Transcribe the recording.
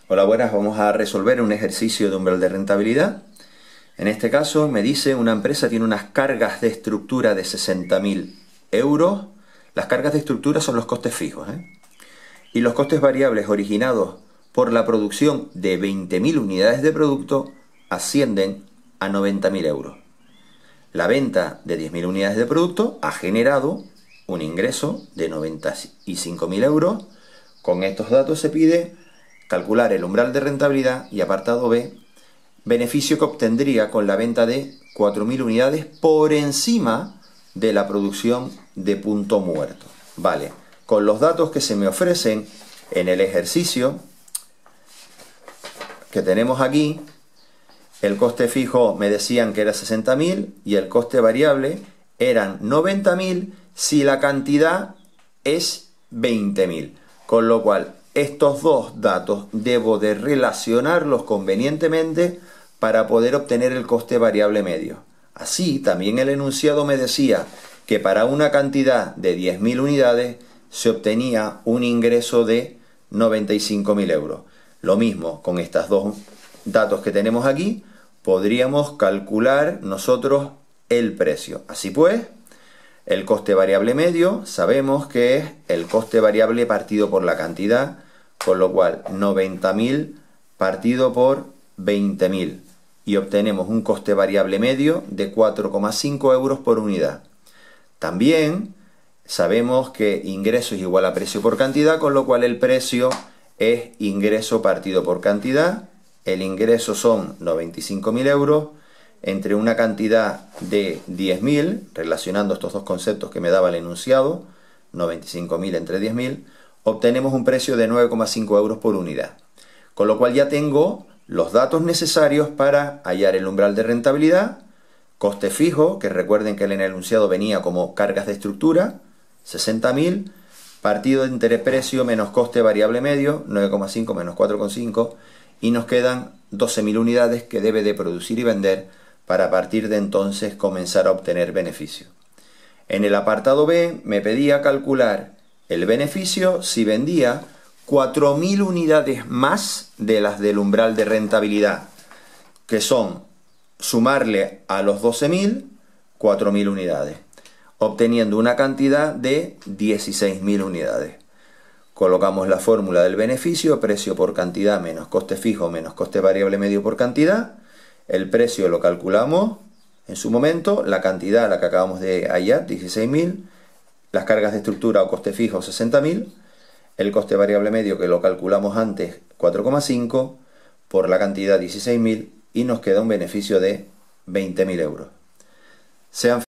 Hola, buenas, vamos a resolver un ejercicio de umbral de rentabilidad. En este caso me dice una empresa tiene unas cargas de estructura de 60.000 euros. Las cargas de estructura son los costes fijos, y los costes variables originados por la producción de 20.000 unidades de producto ascienden a 90.000 euros. La venta de 10.000 unidades de producto ha generado un ingreso de 95.000 euros. Con estos datos se pide calcular el umbral de rentabilidad y, apartado B, beneficio que obtendría con la venta de 4.000 unidades por encima de la producción de punto muerto. Vale, con los datos que se me ofrecen en el ejercicio que tenemos aquí, el coste fijo me decían que era 60.000 y el coste variable eran 90.000 si la cantidad es 20.000. Con lo cual, estos dos datos debo de relacionarlos convenientemente para poder obtener el coste variable medio. Así, también el enunciado me decía que para una cantidad de 10.000 unidades se obtenía un ingreso de 95.000 euros. Lo mismo con estos dos datos que tenemos aquí, podríamos calcular nosotros el precio. Así pues, el coste variable medio sabemos que es el coste variable partido por la cantidad, con lo cual 90.000 partido por 20.000 y obtenemos un coste variable medio de 4,5 euros por unidad. También sabemos que ingreso es igual a precio por cantidad, con lo cual el precio es ingreso partido por cantidad. El ingreso son 95.000 euros entre una cantidad de 10.000, relacionando estos dos conceptos que me daba el enunciado, 95.000 entre 10.000, obtenemos un precio de 9,5 euros por unidad. Con lo cual ya tengo los datos necesarios para hallar el umbral de rentabilidad, coste fijo, que recuerden que en el enunciado venía como cargas de estructura, 60.000, partido entre precio menos coste variable medio, 9,5 menos 4,5, y nos quedan 12.000 unidades que debe de producir y vender para a partir de entonces comenzar a obtener beneficio. En el apartado B me pedía calcular el beneficio si vendía 4.000 unidades más de las del umbral de rentabilidad, que son sumarle a los 12.000, 4.000 unidades, obteniendo una cantidad de 16.000 unidades. Colocamos la fórmula del beneficio, precio por cantidad menos coste fijo menos coste variable medio por cantidad. El precio lo calculamos en su momento, la cantidad, la que acabamos de hallar, 16.000, las cargas de estructura o coste fijo, 60.000, el coste variable medio que lo calculamos antes, 4,5, por la cantidad 16.000, y nos queda un beneficio de 20.000 euros. Sean